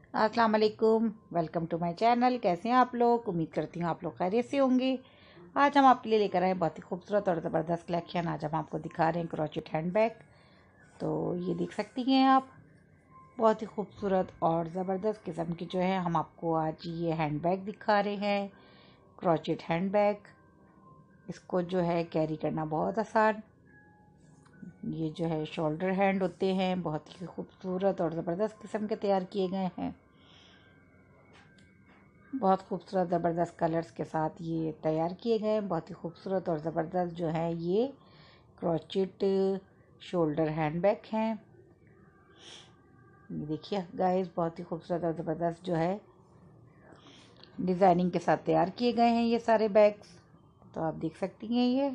अस्सलाम वालेकुम, welcome to my channel. कैसे हैं आप लोग? उम्मीद करती हूँ आप लोग खैरियत से होंगे। आज हम आपके लिए लेकर आए बहुत ही खूबसूरत और ज़बरदस्त कलेक्शन। आज हम आपको दिखा रहे हैं क्रोचेट हैंड बैग। तो ये देख सकती हैं आप, बहुत ही खूबसूरत और ज़बरदस्त किस्म की जो है हम आपको आज ये हैंड बैग दिखा रहे हैं। क्रोचेट हैंड बैग, इसको जो है कैरी करना बहुत आसान। ये जो है शोल्डर हैंड होते हैं, बहुत ही खूबसूरत और ज़बरदस्त किस्म के तैयार किए गए हैं। बहुत खूबसूरत ज़बरदस्त कलर्स के साथ ये तैयार किए गए हैं। बहुत ही खूबसूरत और ज़बरदस्त जो है ये क्रोचेट शोल्डर हैंड बैग हैं। ये देखिए गाइस, बहुत ही खूबसूरत और ज़बरदस्त जो है डिज़ाइनिंग के साथ तैयार किए गए हैं ये सारे बैग्स। तो आप देख सकती हैं, ये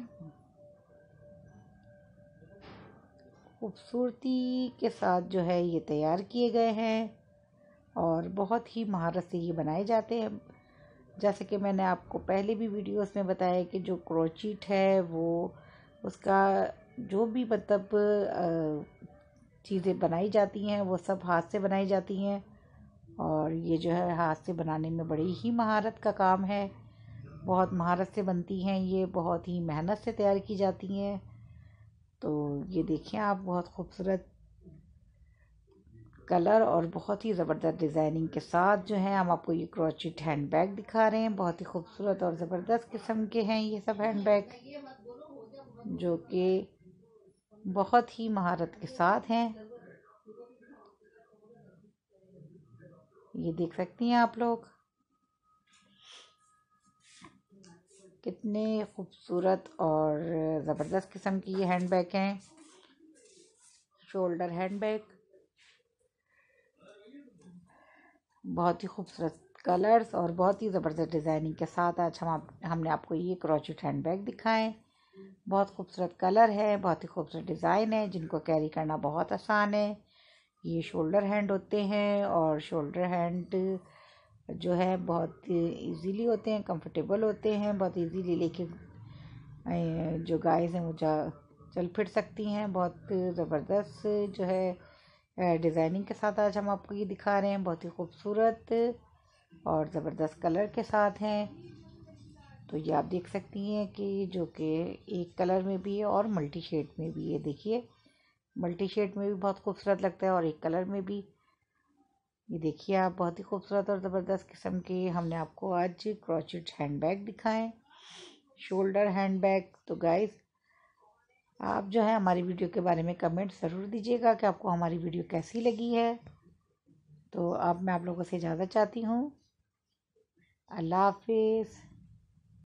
खूबसूरती के साथ जो है ये तैयार किए गए हैं और बहुत ही महारत से ये बनाए जाते हैं। जैसे कि मैंने आपको पहले भी वीडियोस में बताया कि जो क्रोचेट है वो उसका जो भी मतलब चीज़ें बनाई जाती हैं वो सब हाथ से बनाई जाती हैं। और ये जो है हाथ से बनाने में बड़ी ही महारत का काम है। बहुत महारत से बनती हैं ये, बहुत ही मेहनत से तैयार की जाती हैं। तो ये देखिए आप, बहुत खूबसूरत कलर और बहुत ही ज़बरदस्त डिज़ाइनिंग के साथ जो है हम आपको ये क्रोचेट हैंड बैग दिखा रहे हैं। बहुत ही खूबसूरत और ज़बरदस्त किस्म के हैं ये सब हैंड बैग, जो कि बहुत ही महारत के साथ हैं। ये देख सकती हैं आप लोग, कितने खूबसूरत और ज़बरदस्त किस्म की ये हैंड बैग हैं। शोल्डर हैंड बैग, बहुत ही खूबसूरत कलर्स और बहुत ही ज़बरदस्त डिज़ाइनिंग के साथ आज हमने आपको ये क्रोचेट हैंड बैग दिखाएं। बहुत खूबसूरत कलर है, बहुत ही खूबसूरत डिज़ाइन है, जिनको कैरी करना बहुत आसान है। ये शोल्डर हैंड होते हैं और शोल्डर हैंड जो है बहुत इजीली होते हैं, कंफर्टेबल होते हैं, बहुत इजीली लेके जो गाइस हैं वो चल फिर सकती हैं। बहुत ज़बरदस्त जो है डिज़ाइनिंग के साथ आज हम आपको ये दिखा रहे हैं। बहुत ही खूबसूरत और ज़बरदस्त कलर के साथ हैं। तो ये आप देख सकती हैं कि जो कि एक कलर में भी है और मल्टी शेड में भी। ये देखिए, मल्टी शेड में भी बहुत खूबसूरत लगता है और एक कलर में भी। ये देखिए आप, बहुत ही खूबसूरत और ज़बरदस्त किस्म के हमने आपको आज क्रोचेट हैंड बैग दिखाएं, शोल्डर हैंड बैग। तो गाइस, आप जो है हमारी वीडियो के बारे में कमेंट ज़रूर दीजिएगा कि आपको हमारी वीडियो कैसी लगी है। तो अब मैं आप लोगों से इजाज़त चाहती हूँ। अल्लाह हाफिज़।